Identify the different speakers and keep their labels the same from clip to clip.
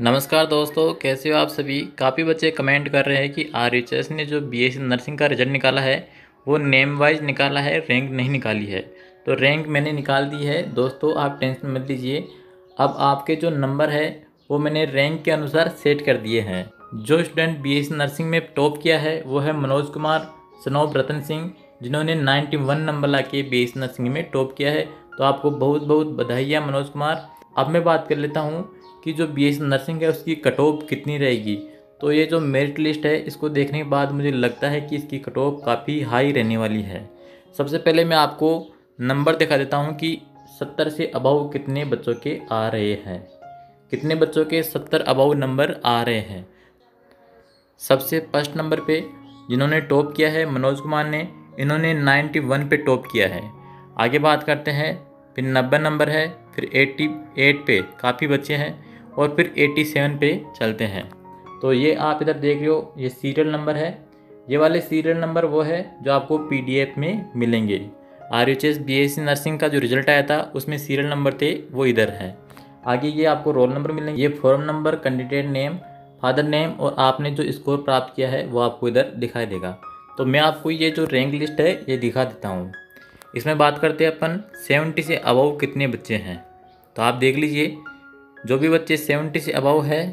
Speaker 1: नमस्कार दोस्तों, कैसे हो आप सभी। काफ़ी बच्चे कमेंट कर रहे हैं कि आरएचएस ने जो बीएससी नर्सिंग का रिजल्ट निकाला है वो नेम वाइज निकाला है, रैंक नहीं निकाली है। तो रैंक मैंने निकाल दी है दोस्तों, आप टेंशन मत लीजिए। अब आपके जो नंबर है वो मैंने रैंक के अनुसार सेट कर दिए हैं। जो स्टूडेंट बीएससी नर्सिंग में टॉप किया है वो है मनोज कुमार सनोब रतन सिंह, जिन्होंने 91 नंबर ला के बीएससी नर्सिंग में टॉप किया है। तो आपको बहुत बहुत बधाइयाँ मनोज कुमार। अब मैं बात कर लेता हूँ कि जो बीएससी नर्सिंग है उसकी कट ऑफ कितनी रहेगी। तो ये जो मेरिट लिस्ट है इसको देखने के बाद मुझे लगता है कि इसकी कट ऑफ काफ़ी हाई रहने वाली है। सबसे पहले मैं आपको नंबर दिखा देता हूँ कि 70 से अबव कितने बच्चों के आ रहे हैं। कितने बच्चों के 70 अबव नंबर आ रहे हैं। सबसे फर्स्ट नंबर पे जिन्होंने टॉप किया है मनोज कुमार ने, इन्होंने 91 पे टॉप किया है। आगे बात करते हैं, फिर 90 नंबर है, फिर 88 पे काफ़ी बच्चे हैं और फिर 87 पे चलते हैं। तो ये आप इधर देख रहे हो, ये सीरियल नंबर है। ये वाले सीरियल नंबर वो है जो आपको पीडीएफ में मिलेंगे। आरएचएस बीएससी नर्सिंग का जो रिजल्ट आया था उसमें सीरियल नंबर थे वो इधर है। आगे ये आपको रोल नंबर मिलेंगे, ये form number, candidate name, father name और आपने जो स्कोर प्राप्त किया है वो आपको इधर दिखाई देगा। तो मैं आपको ये जो रैंक लिस्ट है ये दिखा देता हूँ। इसमें बात करते हैं अपन 70 से अबव कितने बच्चे हैं। तो आप देख लीजिए, जो भी बच्चे 70 से अबव है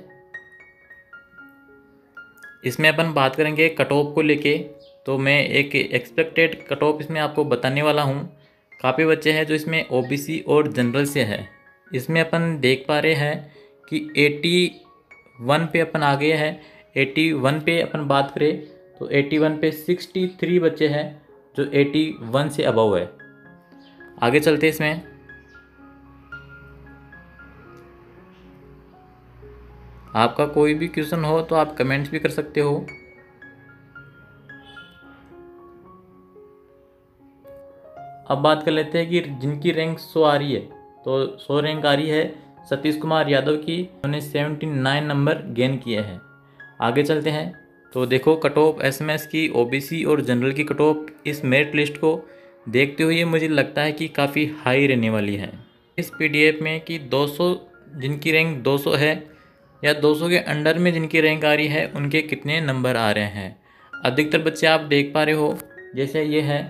Speaker 1: इसमें अपन बात करेंगे कट ऑफ को लेके। तो मैं एक एक्सपेक्टेड कट ऑफ इसमें आपको बताने वाला हूँ। काफ़ी बच्चे हैं जो इसमें ओबीसी और जनरल से है। इसमें अपन देख पा रहे हैं कि 81 पे अपन आ गए हैं। 81 पे अपन बात करें तो 81 पे 63 बच्चे हैं जो 81 से अबव है। आगे चलते इसमें, आपका कोई भी क्वेश्चन हो तो आप कमेंट्स भी कर सकते हो। अब बात कर लेते हैं कि जिनकी रैंक 100 आ रही है, तो 100 रैंक आ रही है सतीश कुमार यादव की, उन्होंने 79 नंबर गेन किए हैं। आगे चलते हैं, तो देखो कट ऑफ एसएमएस की, ओबीसी और जनरल की कट ऑफ इस मेरिट लिस्ट को देखते हुए मुझे लगता है कि काफ़ी हाई रहने वाली है इस पीडीएफ में। कि 200 जिनकी रैंक 200 है या 200 के अंडर में जिनकी रैंक आ रही है उनके कितने नंबर आ रहे हैं। अधिकतर बच्चे आप देख पा रहे हो, जैसे ये है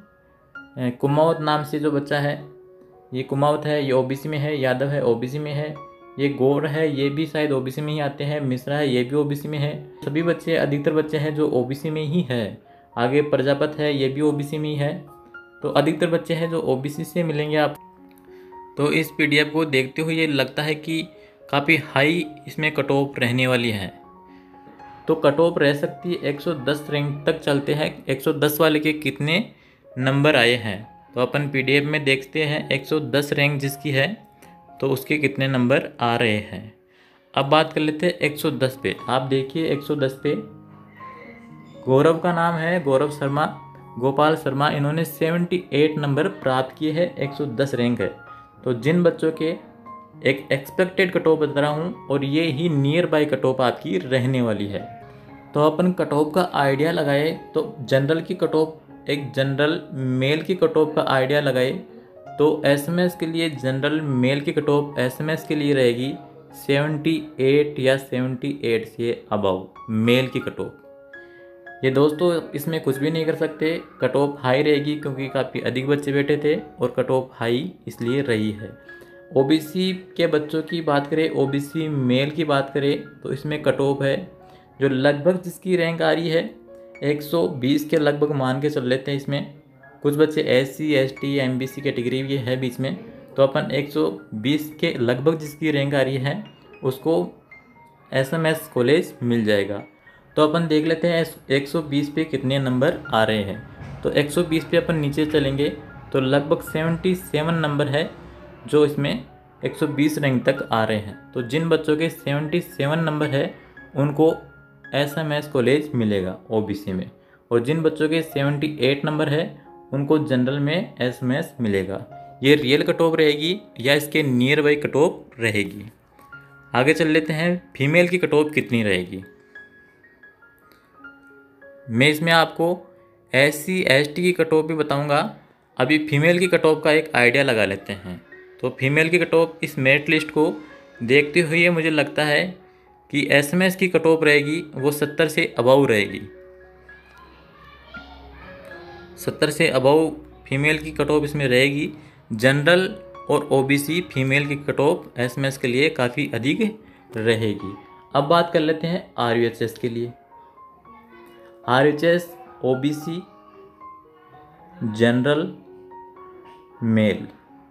Speaker 1: कुमावत नाम से जो बच्चा है, ये कुमावत है, ये ओबीसी में है। यादव है ओबीसी में है। ये गौर है, ये भी शायद ओबीसी में ही आते हैं। मिश्रा है, ये भी ओबीसी में है। सभी बच्चे, अधिकतर बच्चे हैं जो ओबीसी में ही है। आगे प्रजापत है, ये भी ओबीसी में ही है। तो अधिकतर बच्चे हैं जो ओबीसी से मिलेंगे आप। तो इस पीडीएफ को देखते हुए ये लगता है कि काफ़ी हाई इसमें कट ऑफ रहने वाली है। तो कट ऑफ रह सकती है 110 रैंक तक चलते हैं। 110 वाले के कितने नंबर आए हैं तो अपन पीडीएफ में देखते हैं। 110 रैंक जिसकी है तो उसके कितने नंबर आ रहे हैं। अब बात कर लेते हैं 110 पे। आप देखिए 110 पे गौरव का नाम है, गौरव शर्मा, गोपाल शर्मा, इन्होंने 78 नंबर प्राप्त किए हैं। 110 रैंक है। तो जिन बच्चों के एक एक्सपेक्टेड कट ऑफ बता रहा हूँ और ये ही नियर बाय कट ऑफ आपकी रहने वाली है। तो अपन कट ऑफ का आइडिया लगाए तो जनरल की कट ऑफ, एक जनरल मेल की कट ऑफ का आइडिया लगाए तो एसएमएस के लिए जनरल मेल की कट ऑफ एसएमएस के लिए रहेगी 78 या 78 से अबव मेल की कट ऑफ। ये दोस्तों इसमें कुछ भी नहीं कर सकते, कट ऑफ हाई रहेगी क्योंकि काफ़ी अधिक बच्चे बैठे थे और कट ऑफ हाई इसलिए रही है। ओबीसी के बच्चों की बात करें, ओबीसी मेल की बात करें तो इसमें कट ऑफ है जो लगभग जिसकी रैंक आ रही है 120 के लगभग मान के चल लेते हैं। इसमें कुछ बच्चे एससी, एसटी, एमबीसी कैटेगरी ये है बीच में, तो अपन 120 के लगभग जिसकी रैंक आ रही है उसको एसएमएस कॉलेज मिल जाएगा। तो अपन देख लेते हैं 120 पे कितने नंबर आ रहे हैं। तो 120 पे अपन नीचे चलेंगे तो लगभग 77 नंबर है जो इसमें 120 रैंक तक आ रहे हैं। तो जिन बच्चों के 77 नंबर है उनको एसएमएस कॉलेज मिलेगा ओबीसी में, और जिन बच्चों के 78 नंबर है उनको जनरल में एसएमएस मिलेगा। ये रियल कट ऑफ रहेगी या इसके नियर बाई कट ऑफ रहेगी। आगे चल लेते हैं, फीमेल की कट ऑफ कितनी रहेगी। मैं इसमें आपको एससी, एसटी की कट ऑफ भी बताऊंगा। अभी फीमेल की कट ऑफ का एक आइडिया लगा लेते हैं। तो फीमेल की कट ऑफ इस मेरिट लिस्ट को देखते हुए मुझे लगता है कि एसएमएस की कट ऑफ रहेगी वो 70 से अबव रहेगी। 70 से अबव फीमेल की कट ऑफ इसमें रहेगी। जनरल और ओबीसी फीमेल की कट ऑफ एसएमएस के लिए काफ़ी अधिक रहेगी। अब बात कर लेते हैं आरयूएचएस के लिए। आरयूएचएस ओबीसी जनरल मेल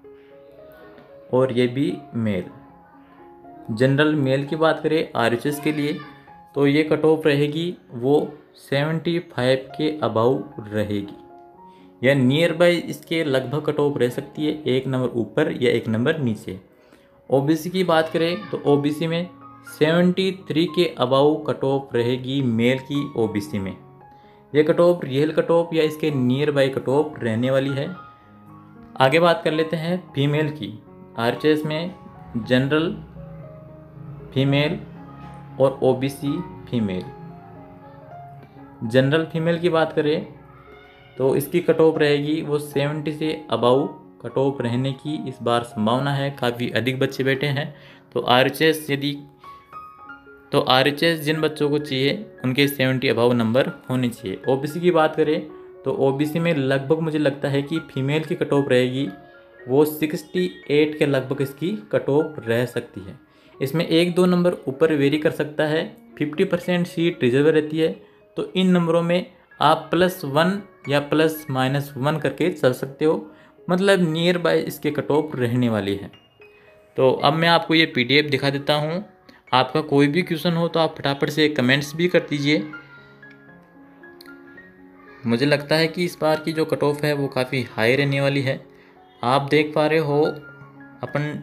Speaker 1: और ये भी मेल। जनरल मेल की बात करें आरएचएस के लिए तो ये कट ऑफ रहेगी वो 75 के अबाउ रहेगी या नियर बाय इसके लगभग कट ऑफ रह सकती है, एक नंबर ऊपर या एक नंबर नीचे। ओबीसी की बात करें तो ओबीसी में 73 के अबाउ कट ऑफ रहेगी मेल की ओबीसी में। ये cut off real cut off या इसके नियर बाय कट ऑफ रहने वाली है। आगे बात कर लेते हैं फीमेल की। आरएचएस में जनरल फीमेल और ओबीसी फीमेल। जनरल फीमेल की बात करें तो इसकी कट ऑफ रहेगी वो 70 से अबाउ कट ऑफ रहने की इस बार संभावना है। काफ़ी अधिक बच्चे बैठे हैं तो आरएचएस जिन बच्चों को चाहिए उनके 70 अबाउ नंबर होने चाहिए। ओबीसी की बात करें तो ओबीसी में लगभग मुझे लगता है कि फीमेल की कट ऑफ रहेगी वो 68 के लगभग इसकी कट ऑफ रह सकती है। इसमें 1-2 नंबर ऊपर वेरी कर सकता है। 50% सीट रिजर्व रहती है तो इन नंबरों में आप +1 या ±1 करके चल सकते हो, मतलब नियर बाय इसके कट ऑफ रहने वाली है। तो अब मैं आपको ये पीडीएफ दिखा देता हूँ। आपका कोई भी क्वेश्चन हो तो आप फटाफट से कमेंट्स भी कर दीजिए। मुझे लगता है कि इस बार की जो कट ऑफ है वो काफ़ी हाई रहने वाली है। आप देख पा रहे हो। अपन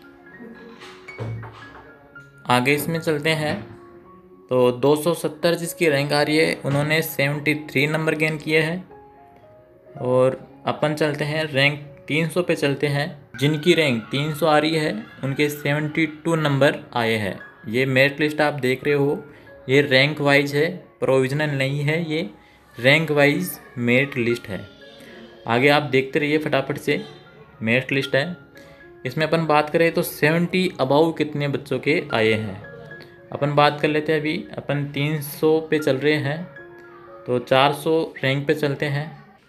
Speaker 1: आगे इसमें चलते हैं तो 270 जिसकी रैंक आ रही है उन्होंने 73 नंबर गेन किए हैं। और अपन चलते हैं रैंक 300 पे चलते हैं। जिनकी रैंक 300 आ रही है उनके 72 नंबर आए हैं। ये मेरिट लिस्ट आप देख रहे हो, ये रैंक वाइज है, प्रोविजनल नहीं है, ये रैंक वाइज मेरिट लिस्ट है। आगे आप देखते रहिए फटाफट से। मेरिट लिस्ट है, इसमें अपन बात करें तो 70 अबाउ कितने बच्चों के आए हैं अपन बात कर लेते हैं। अभी अपन 300 पे चल रहे हैं तो 400 रैंक पे चलते हैं।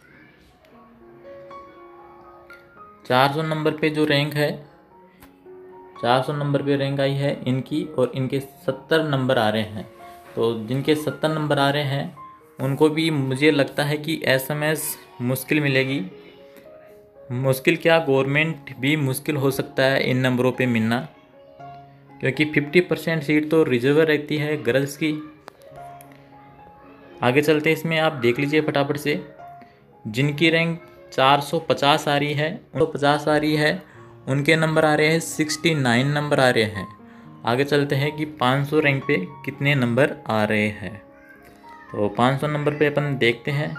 Speaker 1: 400 नंबर पे जो रैंक है, 400 नंबर पे रैंक आई है इनकी, और इनके 70 नंबर आ रहे हैं। तो जिनके 70 नंबर आ रहे हैं उनको भी मुझे लगता है कि एसएमएस मुश्किल मिलेगी। मुश्किल क्या, गवर्नमेंट भी मुश्किल हो सकता है इन नंबरों पे मिलना, क्योंकि 50% सीट तो रिजर्व रहती है गर्ल्स की। आगे चलते हैं, इसमें आप देख लीजिए फटाफट से। जिनकी रैंक 450 आ रही है, 50 आ रही है, उनके नंबर आ रहे हैं 69 नंबर आ रहे हैं। आगे चलते हैं कि 500 रैंक पे कितने नंबर आ रहे हैं। तो 500 नंबर पे अपन देखते हैं।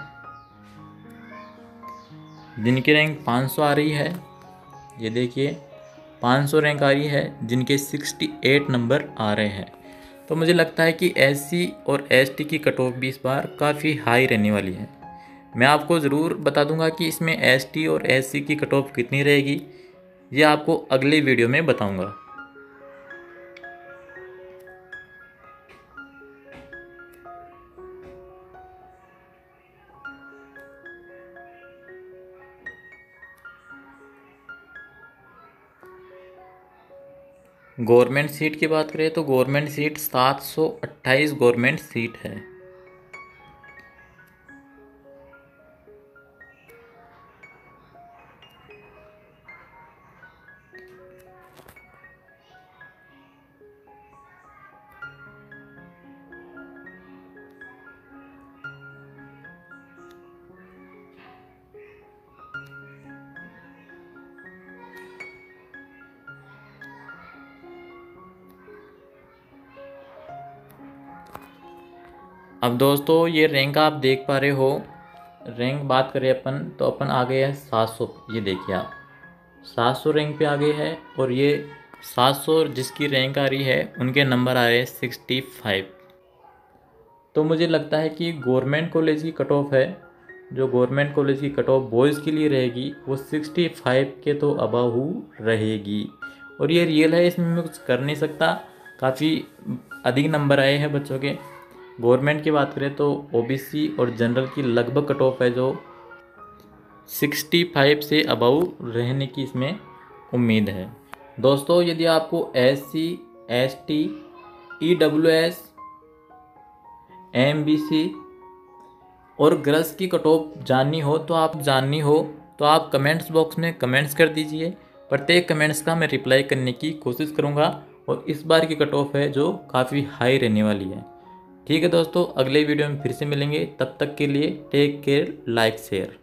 Speaker 1: जिनकी रैंक 500 आ रही है, ये देखिए 500 रैंक आ रही है, जिनके 68 नंबर आ रहे हैं। तो मुझे लगता है कि एससी और एसटी की कट ऑफ भी इस बार काफ़ी हाई रहने वाली है। मैं आपको ज़रूर बता दूंगा कि इसमें एसटी और एससी की कट ऑफ कितनी रहेगी, ये आपको अगले वीडियो में बताऊंगा। गवर्नमेंट सीट की बात करें तो गवर्नमेंट सीट 728 गवर्नमेंट सीट है। अब दोस्तों ये रैंक आप देख पा रहे हो। रैंक बात करें अपन तो अपन आ गए हैं 700। ये देखिए आप 700 रैंक पे आ गए हैं, और ये 700 जिसकी रैंक आ रही है उनके नंबर आ रहे हैं 65। तो मुझे लगता है कि गवर्नमेंट कॉलेज की कट ऑफ है, जो गवर्नमेंट कॉलेज की कट ऑफ बॉयज़ के लिए रहेगी वो 65 के तो अबव रहेगी। और ये रियल है, इसमें मैं कुछ कर नहीं सकता। काफ़ी अधिक नंबर आए हैं बच्चों के। गवर्नमेंट की बात करें तो ओबीसी और जनरल की लगभग कट ऑफ है जो 65 से अबव रहने की इसमें उम्मीद है। दोस्तों यदि आपको SC, ST, EWS, MBC और गर्ल्स की कट ऑफ जाननी हो तो आप कमेंट्स बॉक्स में कमेंट्स कर दीजिए। प्रत्येक कमेंट्स का मैं रिप्लाई करने की कोशिश करूंगा और इस बार की कट ऑफ है जो काफ़ी हाई रहने वाली है। ठीक है दोस्तों, अगले वीडियो में फिर से मिलेंगे, तब तक के लिए टेक केयर, लाइक शेयर।